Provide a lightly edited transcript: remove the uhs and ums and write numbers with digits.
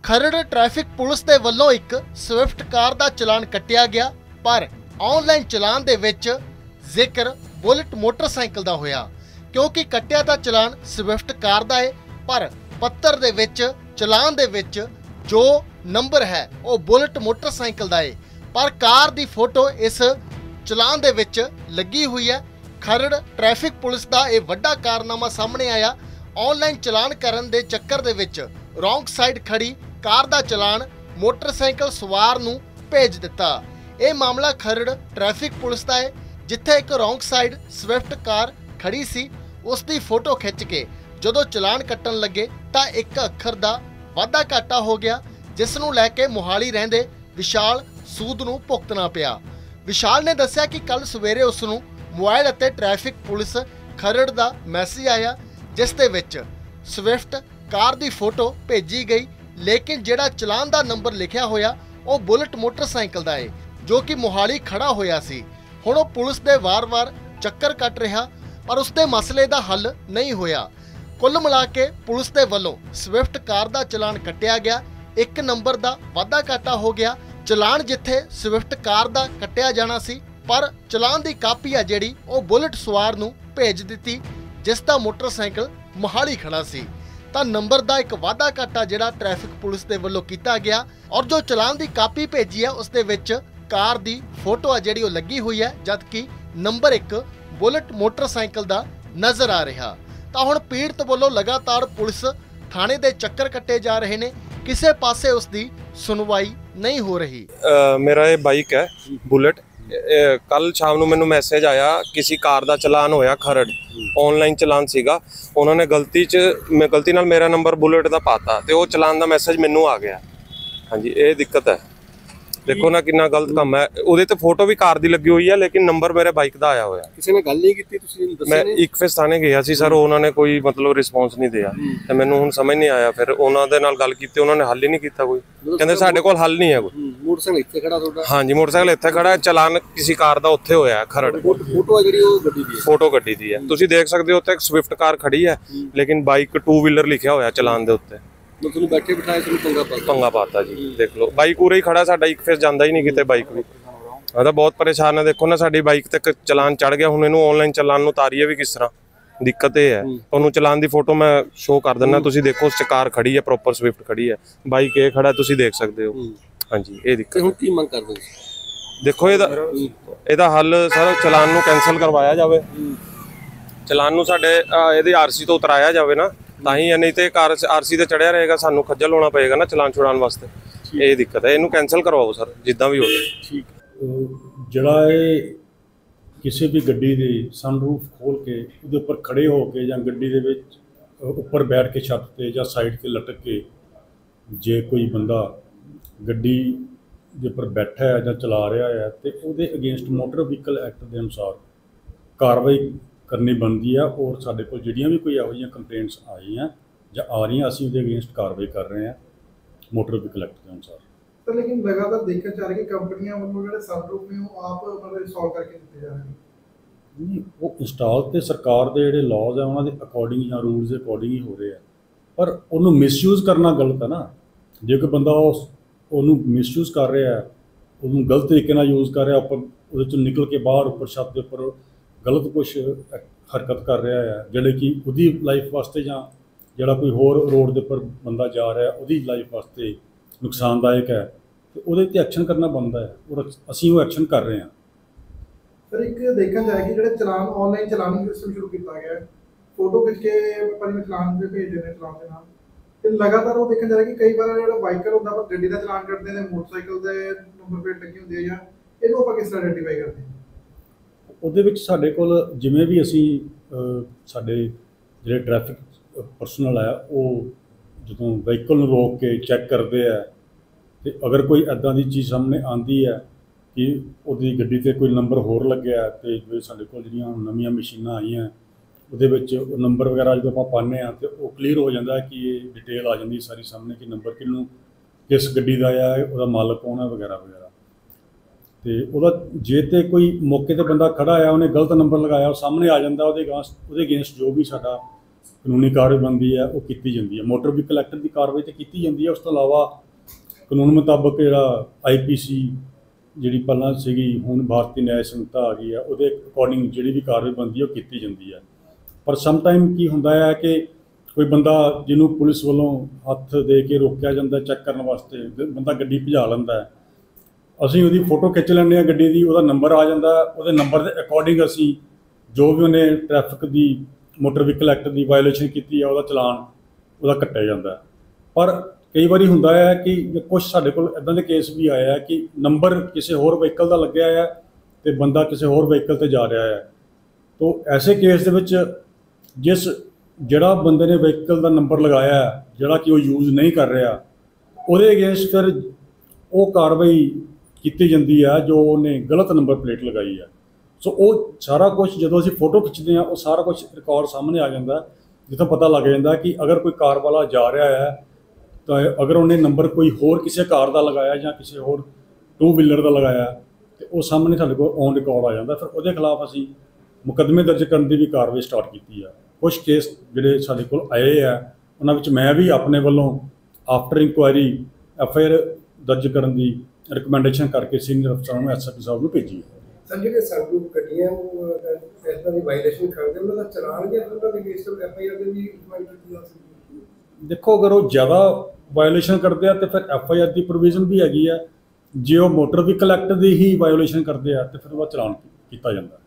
खरड़ traffic police दे वल्लों एक Swift car दा चलान कट्टिया गया, पर ऑनलाइन चलान दे विच जिक्र बुलेट मोटरसाइकिल दा होया, क्योंकि कट्टिया दा चलान स्विफ्ट कार दा है, पर पत्तर दे विच चलान दे विच जो नंबर है वो बुलेट मोटरसाइकिल दा है, पर कार दी फोटो इस चलान दे विच लगी हुई है। खरड़ ट्रैफिक पुलिस दा ये वड्डा कारनामा सामने आया। ऑनलाइन चलान करन दे चक्कर दे विच रॉन्ग साइड खड़ी कार दा चलान मोटरसाइकिल सवार नूं भेज दिता। ये मामला खरड़ ट्रैफिक पुलिस दा है, जिथे एक रॉन्ग साइड स्विफ्ट कार खड़ी सी, उसकी फोटो खिंच के जदों चलान कट्टन लगे तां एक अखर दा वाधा घाटा हो गया, जिस नूं लैके मोहाली रहिंदे विशाल सूद नूं भुगतना पिया। विशाल ने दस्सिया कि कल सवेरे उस नूं मोबाइल अते ट्रैफिक पुलिस खरड़ दा मैसेज आया, जिस दे विच स्विफ्ट कार दी फोटो भेजी गई, लेकिन जिहड़ा चलान दा नंबर लिखिया होया वो बुलेट मोटरसाइकिल दा है, जो कि मोहाली खड़ा होया सी। हुण वो पुलिस दे वार-वार चक्कर कट रहा, पर उसदे मसले दा हल नहीं होया। कुल मिला के पुलिस दे वल्लों स्विफ्ट कार दा चलान कट्टिया गया, एक नंबर दा वाधा घाटा हो गया। चलान जिथे स्विफ्ट कार दा कट्टिया जाना सी, पर चलान दी कापी आ जिहड़ी वो बुलेट सवार नूं भेज दित्ती, जिस दा मोटरसाइकिल मोहाली खड़ा सी। तां नंबर दा एक वाधा घाटा जिहड़ा ट्रैफिक पुलिस दे वल्लों कीता गया, और जो चलान दी कापी भेजी है उस दे विच कार दी फोटो आ जिहड़ी वो लगी हुई है, जबकि नंबर एक बुलेट मोटरसाइकिल दा नज़र आ रहा। तां हुण पीड़त वल्लों लगातार पुलिस थाणे दे चक्कर कट्टे जा रहे ने, किसे पासे उसकी सुनवाई नहीं हो रही। मेरा ये बाइक है बुलेट। कल शाम ਨੂੰ ਮੈਨੂੰ ਮੈਸੇਜ ਆਇਆ ਕਿਸੇ ਕਾਰ ਦਾ ਚਲਾਨ ਹੋਇਆ ਖਰੜ, ਆਨਲਾਈਨ ਚਲਾਨ ਸੀਗਾ। ਉਹਨਾਂ ਨੇ ਗਲਤੀ ਨਾਲ ਮੇਰਾ ਨੰਬਰ ਬੁਲਟ ਦਾ ਪਾਤਾ ਤੇ ਉਹ ਚਲਾਨ ਦਾ ਮੈਸੇਜ ਮੈਨੂੰ ਆ ਗਿਆ। ਹਾਂਜੀ, ਇਹ ਦਿੱਕਤ ਹੈ। देखो ना कितना गलत काम है। ਉਹਦੇ ਤੇ ਫੋਟੋ ਵੀ ਕਾਰ ਦੀ ਲੱਗੀ ਹੋਈ ਹੈ, ਲੇਕਿਨ ਨੰਬਰ ਮੇਰੇ ਬਾਈਕ ਦਾ ਆਇਆ ਹੋਇਆ। ਕਿਸੇ ਨੇ ਗੱਲ ਨਹੀਂ ਕੀਤੀ? ਤੁਸੀਂ ਦੱਸਿਆ ਮੈਂ ਇੱਕ ਫੇਸ ਥਾਣੇ ਗਿਆ ਸੀ ਸਰ, ਉਹਨਾਂ ਨੇ ਕੋਈ ਮਤਲਬ ਰਿਸਪੌਂਸ ਨਹੀਂ ਦਿਆ ਤੇ ਮੈਨੂੰ ਹੁਣ ਸਮਝ ਨਹੀਂ ਆਇਆ। ਫਿਰ ਉਹਨਾਂ ਦੇ ਨਾਲ ਗੱਲ ਕੀਤੀ, ਉਹਨਾਂ ਨੇ ਹੱਲ ਹੀ ਨਹੀਂ ਕੀਤਾ ਕੋਈ। ਕਹਿੰਦੇ ਸਾਡੇ ਕੋਲ ਹੱਲ ਨਹੀਂ ਹੈ ਕੋਈ। ਮੋਟਰਸਾਈਕਲ ਇੱਥੇ ਖੜਾ ਤੁਹਾਡਾ? ਹਾਂਜੀ, ਮੋਟਰਸਾਈਕਲ ਇੱਥੇ ਖੜਾ ਹੈ। ਚਲਾਨ ਕਿਸੇ ਕਾਰ ਦਾ ਉੱਥੇ ਹੋਇਆ ਖਰੜ। ਫੋਟੋ ਆ ਜਿਹੜੀ ਉਹ ਗੱਡੀ ਦੀ ਹੈ? ਫੋਟੋ ਗੱਡੀ ਦੀ ਹੈ। ਤੁਸੀਂ ਦੇਖ ਸਕਦੇ ਹੋ ਉੱਥੇ ਇੱਕ ਸਵਿਫਟ ਕਾਰ ਖੜੀ ਹੈ, ਲੇਕਿਨ ਬਾਈਕ 2 ਵੀਲਰ ਲਿਖਿਆ ਹੋਇਆ ਚਲਾਨ ਦੇ ਉੱਤੇ। ਤੁਹਾਨੂੰ ਬੈਠੇ ਬਿਠਾਏ ਤੁਹਾਨੂੰ पंगा पाता जी। देख लो बाइक उरे ही खड़ा, साडा एक फेस जांदा ही नहीं किते। बाइक भी तो बहुत परेशान है। देखो ना साडी बाइक ते चलान चढ़ गया। हुण इहनूं ऑनलाइन चलान नूं तारीए भी किस तरह? दिक्कत ये है। तुहानूं चलान दी फोटो मैं शो कर दिंदा, तुसीं देखो उस च कार खड़ी है, प्रॉपर स्विफ्ट खड़ी है, बाइक ये खड़ा तुसीं देख सकते हो। हाँ जी, ये दिक्कत। हुण की मंग करदे हो? देखो ਇਹਦਾ हल सर चलान नूं कैंसल करवाया जावे, चलान नूं साडे ਇਹਦੀ आरसी तो उतराया जावे ना, ਤਾਂ ਹੀ। नहीं तो कार आरसी ਤੇ ਚੜਿਆ ਰਹੇਗਾ, ਸਾਨੂੰ ਖੱਜਲ ਹੋਣਾ ਪਏਗਾ ਨਾ ਚਲਾਨ ਛੁਡਾਉਣ ਵਾਸਤੇ। ਇਹ ਦਿੱਕਤ ਹੈ, ਇਹਨੂੰ ਕੈਂਸਲ ਕਰਵਾਓ ਸਰ ਜਿੱਦਾਂ ਵੀ ਹੋਵੇ। ਠੀਕ। ਜਿਹੜਾ ਇਹ ਕਿਸੇ ਵੀ ਗੱਡੀ ਦੀ ਸਨਰੂਫ ਖੋਲ ਕੇ ਉਹਦੇ ਉੱਪਰ ਖੜੇ ਹੋ ਕੇ ਜਾਂ ਗੱਡੀ ਦੇ ਵਿੱਚ ਉੱਪਰ ਬੈਠ ਕੇ ਛੱਤ ਤੇ ਜਾਂ ਸਾਈਡ ਤੇ ਲਟਕ ਕੇ ਜੇ ਕੋਈ ਬੰਦਾ ਗੱਡੀ ਦੇ ਉੱਪਰ ਬੈਠਾ ਹੈ ਜਾਂ ਚਲਾ ਰਿਹਾ ਹੈ ਤੇ ਉਹਦੇ ਅਗੇਂਸਟ ਮੋਟਰ ਵਹੀਕਲ ਐਕਟ ਦੇ ਅਨੁਸਾਰ ਕਾਰਵਾਈ करनी बनती है। और साढ़े को जिहड़ियां भी कोई इहो जिहियां कंप्लेंट्स आई हैं या आ रही हैं, असीं उहदे अगेंस्ट कार्रवाई कर रहे हैं मोटर व्हीकल एक्ट के अनुसार। तो लेकिन लगातार देखा जा रहा है कि कंपनियां वालों ਜਿਹੜੇ सनरूफ ने वो आप मतलब इंस्टॉल करके ਦਿੱਤੇ ਜਾ ਰਹੇ ਨੇ। नहीं, वो इंस्टॉल तो सरकार के ਜਿਹੜੇ लॉज है उन्होंने अकॉर्डिंग या रूल्स के अकॉर्डिंग ही हो रहे हैं, पर ਉਹਨੂੰ मिसयूज़ करना गलत है ना। जे कोई बंदा ਉਹਨੂੰ मिसयूज़ कर रहा है, ਉਹਨੂੰ गलत तरीके ਨਾਲ यूज़ कर रहा, ਉੱਪਰ ਉਹਦੇ ਚੋਂ ਨਿਕਲ ਕੇ ਬਾਹਰ ਉੱਪਰ ਛੱਤ ਦੇ ਉੱਪਰ गलत कुछ हरकत कर रहा है, ਜਿਹੜੇ कि ਉਹਦੀ लाइफ वास्ते ਜਾਂ ਜਿਹੜਾ कोई होर रोड के उपर बंदा जा रहा है ਉਹਦੀ लाइफ वास्ते नुकसानदायक है, तो ਉਹਦੇ ਤੇ एक्शन करना बनता है और ਅਸੀਂ ਉਹ एक्शन कर रहे हैं। सर एक देखा जाए कि ਜਿਹੜੇ ਚਲਾਨ ਆਨਲਾਈਨ ਚਲਾਨ ਸਿਸਟਮ ਸ਼ੁਰੂ ਕੀਤਾ ਗਿਆ, ਫੋਟੋ ਖਿੱਚ ਕੇ ਪਰ ਚਲਾਨ ਦੇ ਭੇਜਦੇ ਨੇ ਚਲਾਨ ਦੇ ਨਾਲ, ਤੇ ਲਗਾਤਾਰ ਉਹ ਦੇਖਿਆ ਜਾ ਰਿਹਾ ਕਿ ਕਈ ਵਾਰ ਜਿਹੜਾ ਵਾਹੀਕਲ ਹੁੰਦਾ ਪਰ ਗੱਡੀ ਦਾ ਚਲਾਨ ਕੱਟਦੇ ਨੇ, ਮੋਟਰਸਾਈਕਲ ਦੇ ਨੰਬਰ ਪਲੇਟ ਲੱਗੀ ਹੁੰਦੀ ਹੈ, ਜਾਂ ਇਹਨੂੰ ਆਪਾਂ ਕਿਸ ਤਰ੍ਹਾਂ ਆਇਡੈਂਟੀਫਾਈ ਕਰਦੇ ਹਾਂ? ਉਹਦੇ ਵਿੱਚ ਸਾਡੇ ਕੋਲ ਜਿਵੇਂ ਵੀ ਅਸੀਂ ਸਾਡੇ ਜਿਹੜੇ ਟ੍ਰੈਫਿਕ ਪਰਸਨਲ ਆ ਉਹ ਜਦੋਂ ਵਹੀਕਲ ਨੂੰ ਰੋਕ ਕੇ ਚੈੱਕ ਕਰਦੇ ਆ, ਤੇ ਅਗਰ ਕੋਈ ਇੱਦਾਂ ਦੀ ਚੀਜ਼ ਸਾਹਮਣੇ ਆਉਂਦੀ ਹੈ ਕਿ ਉਹਦੀ ਗੱਡੀ 'ਤੇ ਕੋਈ ਨੰਬਰ ਹੋਰ ਲੱਗਿਆ, ਤੇ ਜਿਵੇਂ ਸਾਡੇ ਕੋਲ ਜਿਹੜੀਆਂ ਨਵੀਆਂ ਮਸ਼ੀਨਾਂ ਆਈਆਂ ਉਹਦੇ ਵਿੱਚ ਉਹ ਨੰਬਰ ਵਗੈਰਾ ਜਦੋਂ ਆਪਾਂ ਪਾਉਂਦੇ ਹਾਂ ਤਾਂ ਉਹ ਕਲੀਅਰ ਹੋ ਜਾਂਦਾ ਕਿ ਇਹ ਡਿਟੇਲ ਆ ਜਾਂਦੀ ਸਾਰੀ ਸਾਹਮਣੇ ਕਿ ਨੰਬਰ ਕਿਹਨੂੰ, ਕਿਸ ਗੱਡੀ ਦਾ ਆ, ਉਹਦਾ ਮਾਲਕ ਕੌਣ ਹੈ ਵਗੈਰਾ ਵਗੈਰਾ। ਤੇ ਉਹਦਾ ਜੇ ਤੇ ਕੋਈ ਮੌਕੇ 'ਤੇ ਬੰਦਾ ਖੜਾ ਆ, ਉਹਨੇ ਗਲਤ ਨੰਬਰ ਲਗਾਇਆ, ਉਹ ਸਾਹਮਣੇ ਆ ਜਾਂਦਾ, ਉਹਦੇ ਅਗੇਂਸਟ ਜੋ ਵੀ ਸਾਡਾ ਕਾਨੂੰਨੀ ਕਾਰਵਾਈ ਬਣਦੀ ਹੈ ਉਹ ਕੀਤੀ ਜਾਂਦੀ ਹੈ। ਮੋਟਰ ਵਹੀਕਲ ਐਕਟ ਦੀ ਕਾਰਵਾਈ ਤਾਂ ਕੀਤੀ ਜਾਂਦੀ ਹੈ, ਉਸ ਤੋਂ ਇਲਾਵਾ ਕਾਨੂੰਨ ਮੁਤਾਬਕ ਜਿਹੜਾ IPC ਜਿਹੜੀ ਪਹਿਲਾਂ ਸੀਗੀ ਹੁਣ ਭਾਰਤੀ ਨਿਆਂ ਸੰਹਿਤਾ ਆ ਗਈ ਹੈ, ਉਹਦੇ ਅਕੋਰਡਿੰਗ ਜਿਹੜੀ ਵੀ ਕਾਰਵਾਈ ਬਣਦੀ ਹੈ ਉਹ ਕੀਤੀ ਜਾਂਦੀ ਹੈ। ਪਰ ਸਮ ਟਾਈਮ ਕੀ ਹੁੰਦਾ ਹੈ ਕਿ ਕੋਈ ਬੰਦਾ ਜਿਹਨੂੰ ਪੁਲਿਸ ਵੱਲੋਂ ਹੱਥ ਦੇ ਕੇ ਰੋਕਿਆ ਜਾਂਦਾ ਚੈੱਕ ਕਰਨ ਵਾਸਤੇ, ਬੰਦਾ ਗੱਡੀ ਭਜਾ ਲੈਂਦਾ ਹੈ, ਅਸੀਂ ਉਹਦੀ ਫੋਟੋ ਖਿੱਚ ਲੈਂਦੇ ਹਾਂ ਗੱਡੀ ਦੀ, ਉਹਦਾ ਨੰਬਰ ਆ ਜਾਂਦਾ, ਉਹਦੇ ਨੰਬਰ ਦੇ ਅਕੋਰਡਿੰਗ ਅਸੀਂ ਜੋ ਵੀ ਉਹਨੇ ਟ੍ਰੈਫਿਕ ਦੀ ਮੋਟਰ ਵਹੀਕਲ ਐਕਟ ਦੀ ਵਾਇਓਲੇਸ਼ਨ ਕੀਤੀ ਹੈ ਉਹਦਾ ਚਲਾਨ ਉਹਦਾ ਕੱਟਿਆ ਜਾਂਦਾ। ਪਰ ਕਈ ਵਾਰੀ ਹੁੰਦਾ ਹੈ ਕਿ ਕੁਛ ਸਾਡੇ ਕੋਲ ਇੱਦਾਂ ਦੇ ਕੇਸ ਵੀ ਆਏ ਆ ਕਿ ਨੰਬਰ ਕਿਸੇ ਹੋਰ ਵਹੀਕਲ ਦਾ ਲੱਗਿਆ ਹੈ ਅਤੇ ਬੰਦਾ ਕਿਸੇ ਹੋਰ ਵਹੀਕਲ 'ਤੇ ਜਾ ਰਿਹਾ ਹੈ। ਤੋ ਐਸੇ ਕੇਸ ਦੇ ਵਿੱਚ ਜਿਹੜਾ ਬੰਦੇ ਨੇ ਵਹੀਕਲ ਦਾ ਨੰਬਰ ਲਗਾਇਆ ਜਿਹੜਾ ਕਿ ਉਹ ਯੂਜ਼ ਨਹੀਂ ਕਰ ਰਿਹਾ, ਉਹਦੇ ਅਗੇਂਸਟ ਫਿਰ ਉਹ ਕਾਰਵਾਈ ਕੀਤੀ ਜਾਂਦੀ ਹੈ ਜੋ ਉਹਨੇ ਗਲਤ ਨੰਬਰ ਪਲੇਟ ਲਗਾਈ ਹੈ। ਸੋ ਉਹ ਸਾਰਾ ਕੁਝ ਜਦੋਂ ਅਸੀਂ ਫੋਟੋ ਖਿੱਚਦੇ ਹਾਂ ਉਹ ਸਾਰਾ ਕੁਝ ਰਿਕਾਰਡ ਸਾਹਮਣੇ ਆ ਜਾਂਦਾ, ਜਿੱਥੋਂ ਪਤਾ ਲੱਗ ਜਾਂਦਾ ਕਿ ਅਗਰ ਕੋਈ ਕਾਰ ਵਾਲਾ ਜਾ ਰਿਹਾ ਹੈ ਤਾਂ ਅਗਰ ਉਹਨੇ ਨੰਬਰ ਕੋਈ ਹੋਰ ਕਿਸੇ ਕਾਰ ਦਾ ਲਗਾਇਆ ਜਾਂ ਕਿਸੇ ਹੋਰ 2 ਵੀਲਰ ਦਾ ਲਗਾਇਆ ਤੇ ਉਹ ਸਾਹਮਣੇ ਸਾਡੇ ਕੋਲ ਔਨ ਰਿਕਾਰਡ ਆ ਜਾਂਦਾ। ਫਿਰ ਉਹਦੇ ਖਿਲਾਫ ਅਸੀਂ ਮੁਕੱਦਮੇ ਦਰਜ ਕਰਨ ਦੀ ਵੀ ਕਾਰਵਾਈ ਸਟਾਰਟ ਕੀਤੀ ਆ। ਕੁਛ ਕੇਸ ਜਿਹੜੇ ਸਾਡੇ ਕੋਲ ਆਏ ਆ ਉਹਨਾਂ ਵਿੱਚ ਮੈਂ ਵੀ ਆਪਣੇ ਵੱਲੋਂ ਆਫਟਰ ਇਨਕੁਆਇਰੀ FIR ਦਰਜ ਕਰਨ ਦੀ ਰਿਕਮੈਂਡੇਸ਼ਨ ਕਰਕੇ ਸੀਨੀਅਰ ਅਫਸਰਾਂ ਨੂੰ SSP ਸਾਹਿਬ ਨੂੰ ਭੇਜੀ ਹੈ। ਸਰ ਜਿਹੜੇ ਸਾਨੂੰ ਗੱਡੀਆਂ ਇਸ ਤਰ੍ਹਾਂ ਦੀ ਵਾਇਲੇਸ਼ਨ ਕਰਦੇ ਉਹਨਾਂ ਦਾ ਚਲਾਨ ਜਾਂ ਉਹਨਾਂ ਦੇ ਅਗੇਂਸਟ FIR ਦੇ ਵੀ ਰਿਕਮੈਂਡ ਕੀਤੀ ਜਾ ਸਕਦੀ ਹੈ? ਦੇਖੋ, ਅਗਰ ਉਹ ਜ਼ਿਆਦਾ ਵਾਇਓਲੇਸ਼ਨ ਕਰਦੇ ਆ ਤੇ ਫਿਰ FIR ਦੀ ਪ੍ਰੋਵੀਜ਼ਨ ਵੀ ਹੈਗੀ ਆ। ਜੇ ਉਹ ਮੋਟਰ ਵਹੀਕਲ ਐਕਟ ਦੀ ਹੀ ਵਾਇਓਲੇਸ਼ਨ ਕਰਦੇ ਆ ਤੇ ਫਿਰ ਉਹਦਾ ਚਲਾਨ ਕੀਤਾ ਜਾਂਦਾ।